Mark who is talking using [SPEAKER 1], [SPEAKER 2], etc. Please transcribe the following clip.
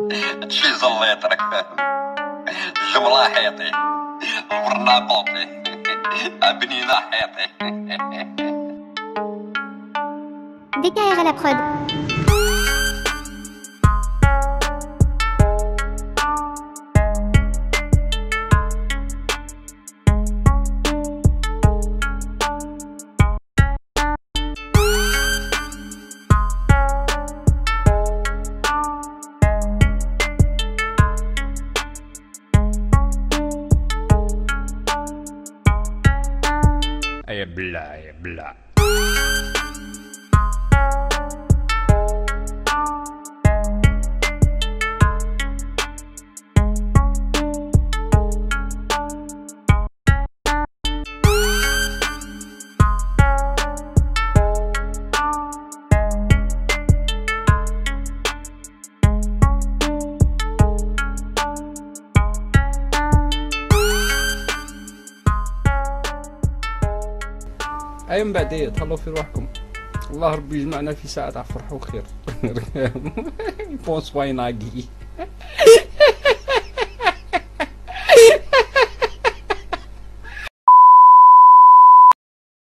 [SPEAKER 1] هادشي زليط راك فاهم. الجملة حيطي، البرناقوطي، بنينة حيطي.
[SPEAKER 2] DKR à la prod.
[SPEAKER 3] يا بلا يا بلا.
[SPEAKER 4] اي من بعد تهلاو في روحكم. الله ربي يجمعنا في ساعة تاع فرح وخير. بونسواي ناقي.